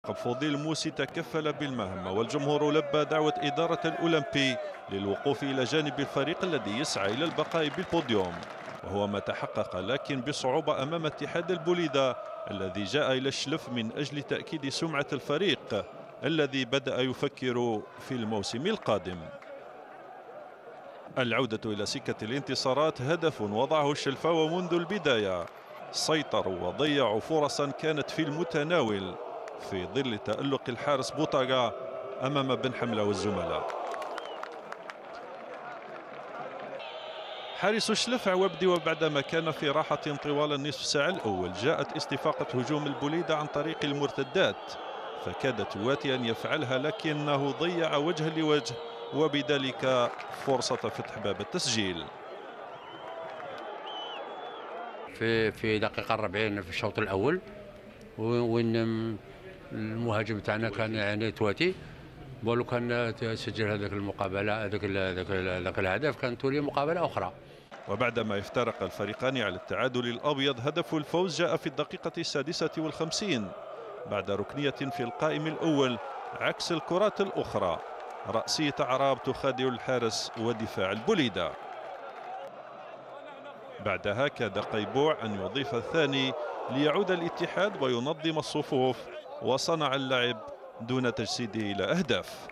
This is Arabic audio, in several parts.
فضيل موسي تكفل بالمهمة، والجمهور لبى دعوة إدارة الأولمبي للوقوف إلى جانب الفريق الذي يسعى إلى البقاء بالبوديوم، وهو ما تحقق لكن بصعوبة أمام اتحاد البوليدة الذي جاء إلى الشلف من أجل تأكيد سمعة الفريق الذي بدأ يفكر في الموسم القادم. العودة إلى سكة الانتصارات هدف وضعه الشلفاوة منذ البداية، سيطروا وضيعوا فرصا كانت في المتناول في ظل تألق الحارس بوطاقة أمام بن حملة والزملاء. حارس الشلف عوابدي وبعدما كان في راحة طوال النصف ساعة الأول جاءت استفاقة هجوم البوليدة عن طريق المرتدات، فكاد تواتي أن يفعلها لكنه ضيع وجها لوجه وبذلك فرصة فتح باب التسجيل. في دقيقة 40 في الشوط الأول، وين المهاجم تاعنا كان يعني تواتي، ولو كان سجل هذاك المقابلة هذاك الهدف كان تولي مقابلة أخرى. وبعدما افترق الفريقان على التعادل الأبيض، هدف الفوز جاء في الدقيقة 56 بعد ركنية في القائم الأول عكس الكرات الأخرى، رأسية أعراب تخادع الحارس ودفاع البوليدة. بعدها كاد قيبوع أن يضيف الثاني ليعود الاتحاد وينظم الصفوف، وصنع اللعب دون تجسيده إلى أهداف.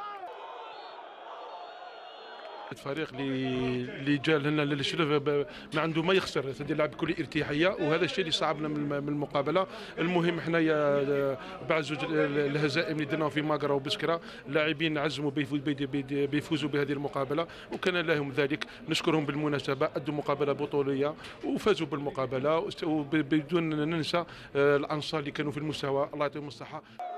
الفريق اللي جا لنا للشرف ما عنده ما يخسر، يلعب بكل ارتياحيه، وهذا الشيء اللي صعبنا من المقابله. المهم حنايا بعد زوج الهزائم اللي درناهم في ماقرا وبسكره، اللاعبين عزموا بيفوزوا بهذه المقابله، وكان لهم ذلك. نشكرهم بالمناسبه، ادوا مقابله بطوليه وفازوا بالمقابله، وبدون ننسى الانصار اللي كانوا في المستوى، الله يعطيهم الصحه.